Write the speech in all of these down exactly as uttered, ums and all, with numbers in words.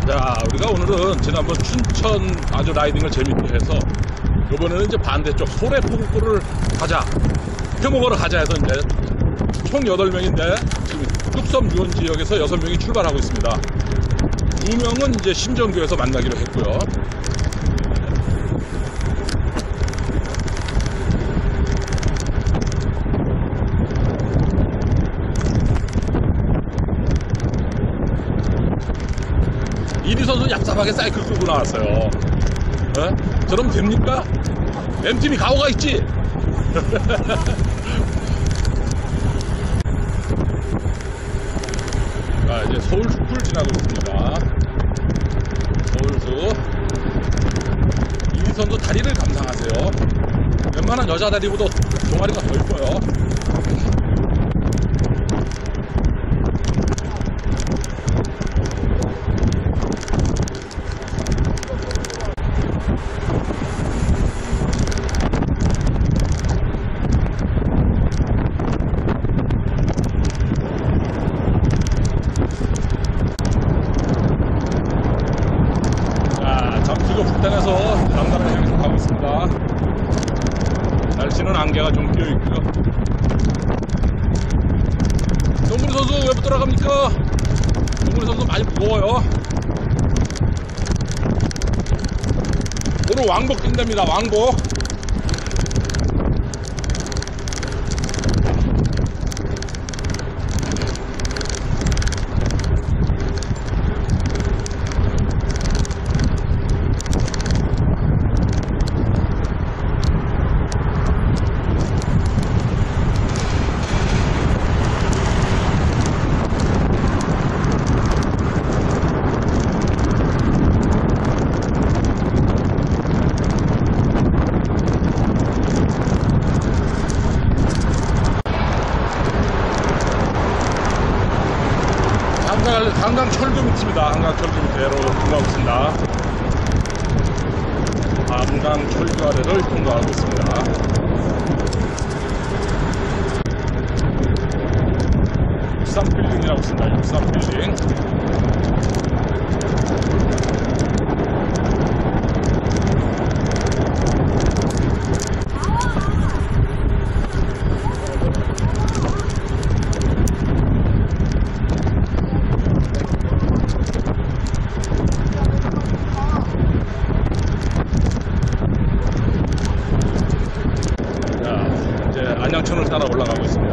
자, 우리가 오늘은 지난번 춘천 아주 라이딩을 재밌게 해서 이번에는 이제 반대쪽 소래포구를 가자, 회 먹으러 가자 해서 이제 총 여덟 명인데 지금 뚝섬 유원 지역에서 여섯 명이 출발하고 있습니다. 두 명은 이제 신정교에서 만나기로 했고요. 이리 선수 얍삽하게 사이클 끌고 나왔어요. 어? 저러면 됩니까? 엠팀이 가오가 있지? 자, 이제 서울숲을 지나고 있습니다. 서울숲. 이리 선수 다리를 감상하세요. 웬만한 여자 다리보다 종아리가 더 이뻐요. 북단에서 강단을 향해서 가고 있습니다. 날씨는 안개가 좀 끼어있고요. 동물이 선수 왜 못 돌아갑니까? 동물이 선수 많이 무거워요. 오늘 왕복 뛴답니다. 왕복. 한강 철교 밑입니다. 한강 철교 밑으로 통과하고 있습니다. 한강 철교 아래를 통과하고 있습니다. 육십삼 빌딩이라고 있습니다. 육십삼 빌딩. 안양천을 따라 올라가고 있습니다.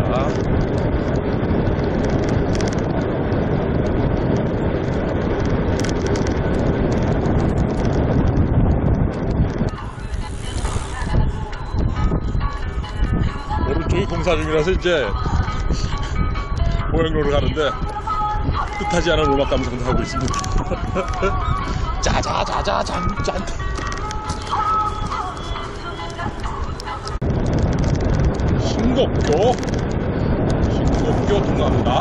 오른쪽이 공사 중이라서 이제 보행로를 가는데 뜻하지 않은 음악 감상도 하고 있습니다. 짜자자자 잔짠. 신곡교, 신곡교 통과합니다.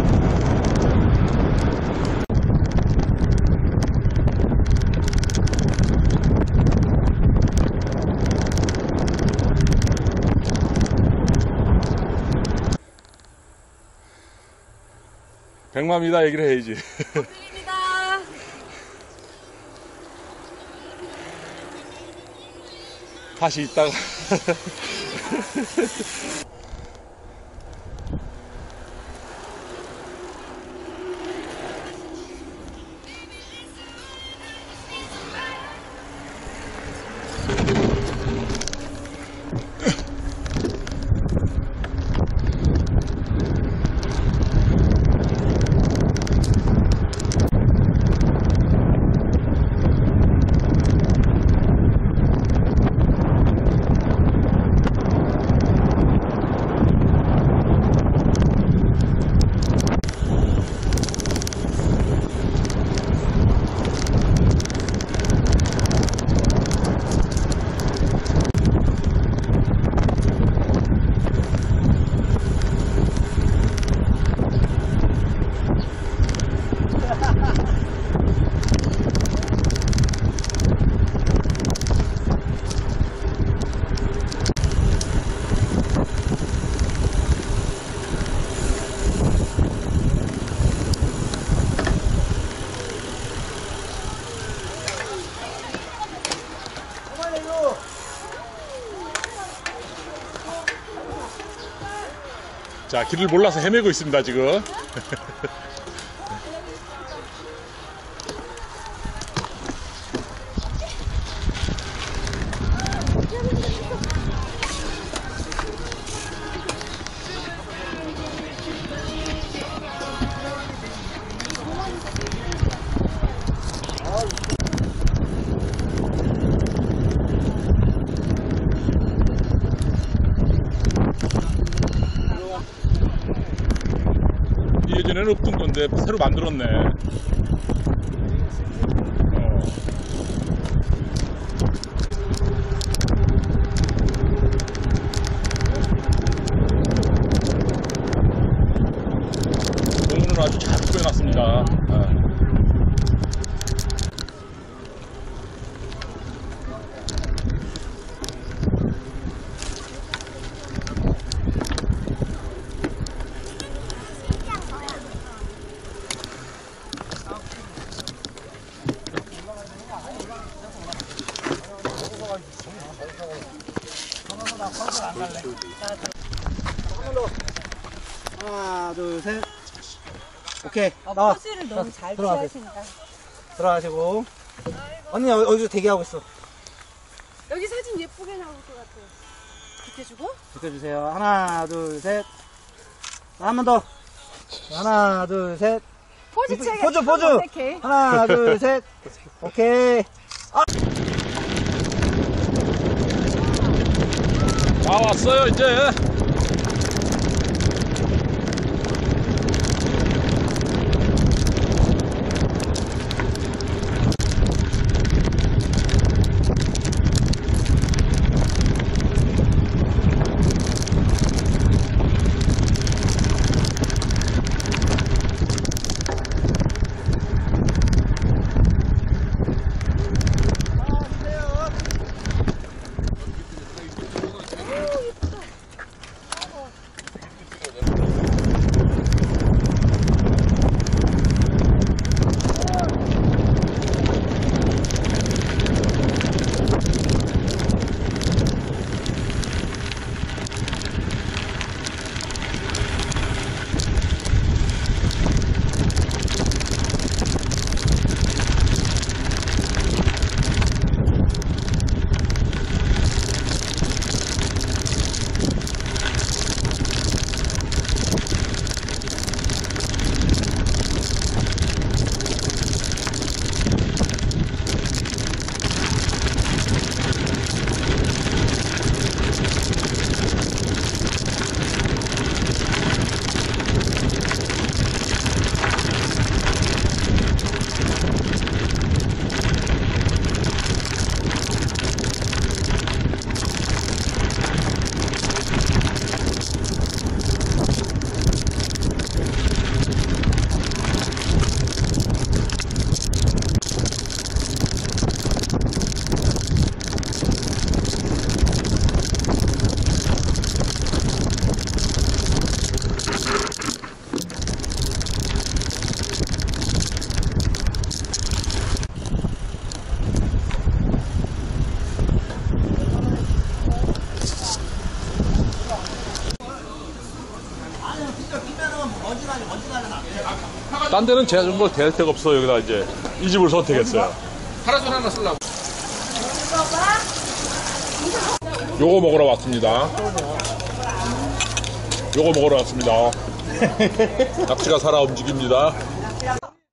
백만이다 얘기를 해야지. 고생입니다. 다시 있다가 자, 길을 몰라서 헤매고 있습니다, 지금. 예전에는 없던 건데 새로 만들었네. 어. 공원은 아주 잘 꾸며놨습니다. 어. 하나, 둘, 셋. 오케이. 어, 나와. 포즈를 너무 잘 들어가세요. 취하신다. 들어가시고. 언니, 여- 여기서 대기하고 있어. 여기 사진 예쁘게 나올 것 같아요. 비켜주고? 비켜주세요. 하나, 둘, 셋. 한 번 더. 하나, 둘, 셋. 포즈 체계 포즈, 참 포즈. 어색해. 하나, 둘, 셋. 오케이. 다 왔어요, 이제. 딴 데는 제가 될 데가 없어. 여기다 이제 이 집을 선택했어요. 파라솔 하나 쓰려고. 요거 먹으러 왔습니다. 요거 먹으러 왔습니다. 낙지가 살아 움직입니다.